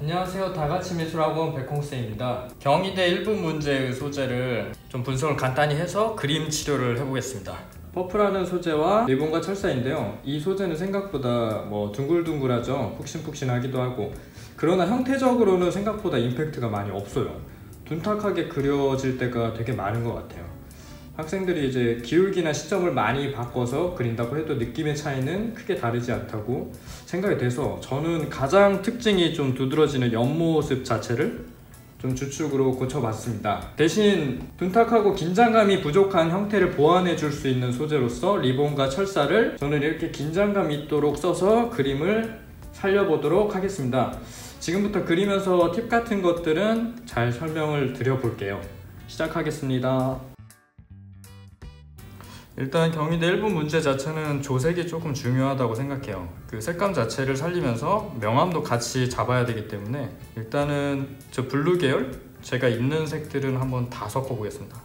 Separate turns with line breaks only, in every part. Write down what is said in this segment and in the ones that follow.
안녕하세요. 다같이 미술학원 백홍쌤입니다. 경희대 1분 문제의 소재를 좀 분석을 간단히 해서 그림 치료를 해보겠습니다. 퍼프라는 소재와 리본과 철사인데요. 이 소재는 생각보다 둥글둥글하죠. 푹신푹신하기도 하고, 그러나 형태적으로는 생각보다 임팩트가 많이 없어요. 둔탁하게 그려질 때가 되게 많은 것 같아요. 학생들이 이제 기울기나 시점을 많이 바꿔서 그린다고 해도 느낌의 차이는 크게 다르지 않다고 생각이 돼서, 저는 가장 특징이 좀 두드러지는 옆모습 자체를 좀 주축으로 고쳐봤습니다. 대신 둔탁하고 긴장감이 부족한 형태를 보완해 줄 수 있는 소재로서 리본과 철사를 저는 이렇게 긴장감 있도록 써서 그림을 살려보도록 하겠습니다. 지금부터 그리면서 팁 같은 것들은 잘 설명을 드려볼게요. 시작하겠습니다. 일단 경희대 1분 문제 자체는 조색이 조금 중요하다고 생각해요. 그 색감 자체를 살리면서 명암도 같이 잡아야 되기 때문에, 일단은 저 블루 계열 제가 있는 색들은 한번 다 섞어 보겠습니다.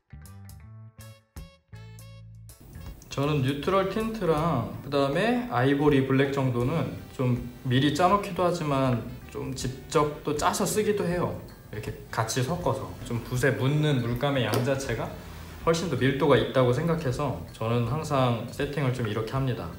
저는 뉴트럴 틴트랑 그 다음에 아이보리 블랙 정도는 좀 미리 짜놓기도 하지만 좀 직접 또 짜서 쓰기도 해요. 이렇게 같이 섞어서 좀 붓에 묻는 물감의 양 자체가 훨씬 더 밀도가 있다고 생각해서 저는 항상 세팅을 좀 이렇게 합니다.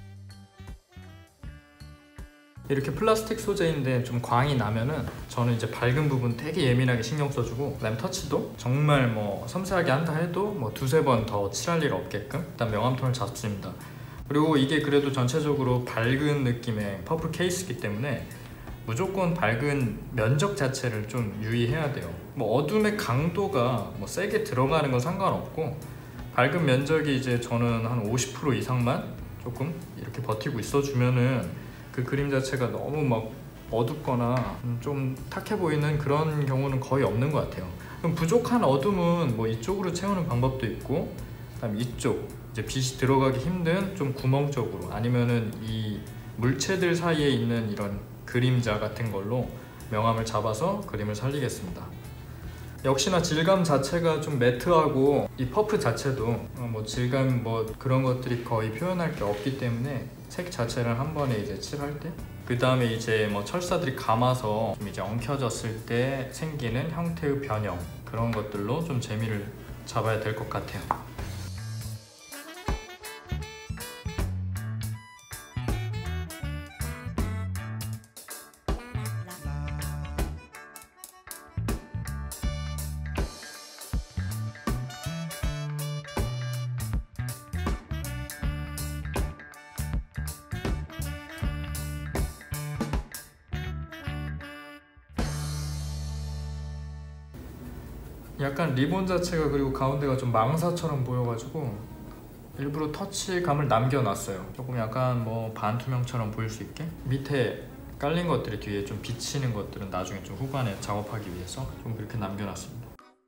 이렇게 플라스틱 소재인데 좀 광이 나면은 저는 이제 밝은 부분 되게 예민하게 신경 써주고, 그다음 터치도 정말 섬세하게 한다 해도 두세 번 더 칠할 일 없게끔 일단 명암톤을 잡습니다. 그리고 이게 그래도 전체적으로 밝은 느낌의 퍼플 케이스이기 때문에 무조건 밝은 면적 자체를 좀 유의해야 돼요. 어둠의 강도가 세게 들어가는 건 상관없고, 밝은 면적이 이제 저는 한 50% 이상만 조금 이렇게 버티고 있어주면은 그 그림 자체가 너무 어둡거나 좀 탁해 보이는 그런 경우는 거의 없는 것 같아요. 그럼 부족한 어둠은 이쪽으로 채우는 방법도 있고, 그다음 이쪽 이제 빛이 들어가기 힘든 좀 구멍 쪽으로, 아니면은 이 물체들 사이에 있는 이런 그림자 같은 걸로 명암을 잡아서 그림을 살리겠습니다. 역시나 질감 자체가 좀 매트하고, 이 퍼프 자체도 질감 그런 것들이 거의 표현할 게 없기 때문에 색 자체를 한 번에 이제 칠할 때, 그 다음에 이제 철사들이 감아서 좀 이제 엉켜졌을 때 생기는 형태의 변형, 그런 것들로 좀 재미를 잡아야 될 것 같아요. 약간 리본 자체가, 그리고 가운데가 좀 망사처럼 보여가지고 일부러 터치감을 남겨놨어요. 조금 약간 반투명처럼 보일 수 있게. 밑에 깔린 것들이 뒤에 좀 비치는 것들은 나중에 좀 후반에 작업하기 위해서 좀 그렇게 남겨놨습니다.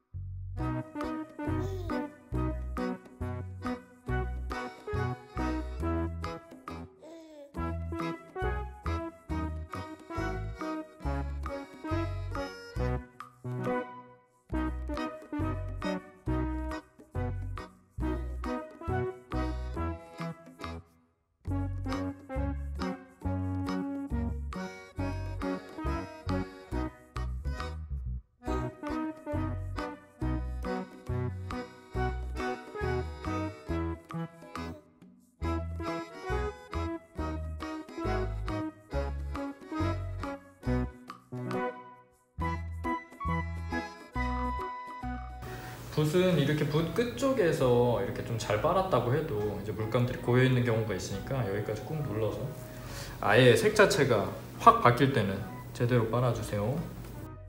붓은 이렇게 붓 끝쪽에서 이렇게 좀 잘 빨았다고 해도 이제 물감들이 고여 있는 경우가 있으니까 여기까지 꾹 눌러서 아예 색 자체가 확 바뀔 때는 제대로 빨아주세요.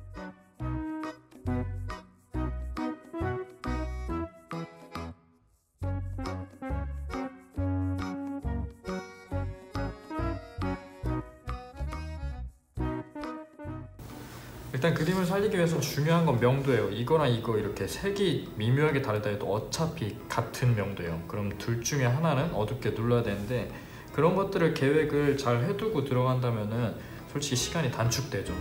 일단 그림을 살리기 위해서 중요한 건 명도예요. 이거랑 이거 이렇게 색이 미묘하게 다르다 해도 어차피 같은 명도예요. 그럼 둘 중에 하나는 어둡게 눌러야 되는데, 그런 것들을 계획을 잘 해두고 들어간다면은 솔직히 시간이 단축되죠.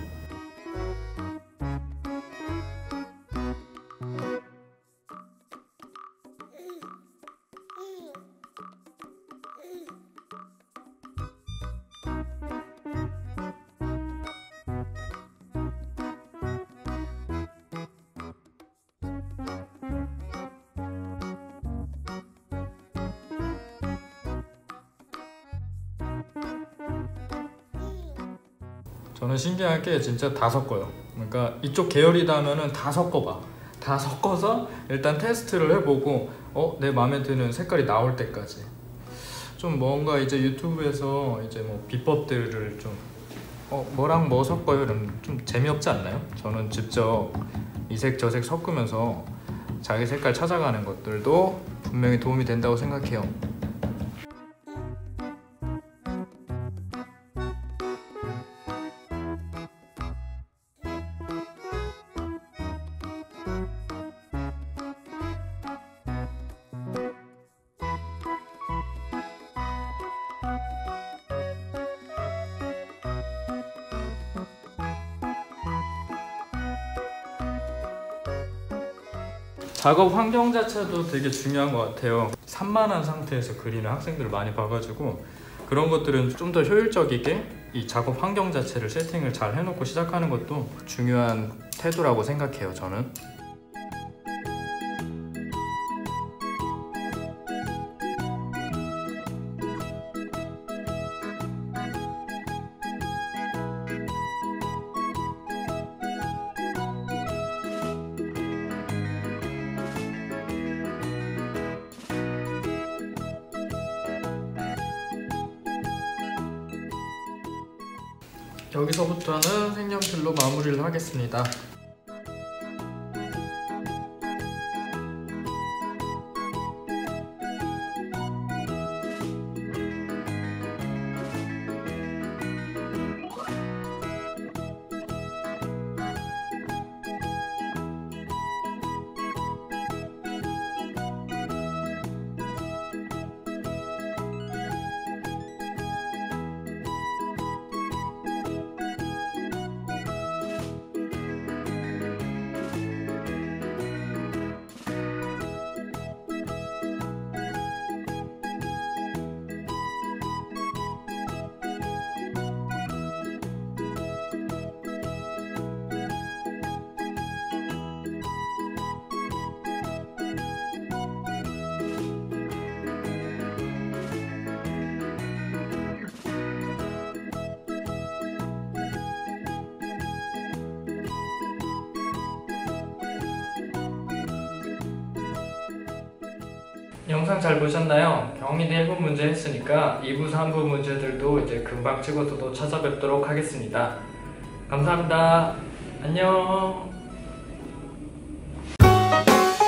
저는 신기한 게 진짜 다 섞어요. 그러니까 이쪽 계열이다 하면은 다 섞어봐. 다 섞어서 일단 테스트를 해보고 내 마음에 드는 색깔이 나올 때까지. 좀 뭔가 이제 유튜브에서 이제 뭐 비법들을 좀 뭐랑 뭐 섞어요 이러면 좀 재미없지 않나요? 저는 직접 이 색 저 색 섞으면서 자기 색깔 찾아가는 것들도 분명히 도움이 된다고 생각해요. 작업 환경 자체도 되게 중요한 것 같아요. 산만한 상태에서 그리는 학생들을 많이 봐가지고 그런 것들은 좀 더 효율적이게 이 작업 환경 자체를 세팅을 잘 해놓고 시작하는 것도 중요한 태도라고 생각해요, 저는. 여기서부터는 색연필로 마무리를 하겠습니다. 영상 잘 보셨나요? 경희대 1분 문제 했으니까 2부, 3부 문제들도 이제 금방 찍어서 또 찾아뵙도록 하겠습니다. 감사합니다. 안녕.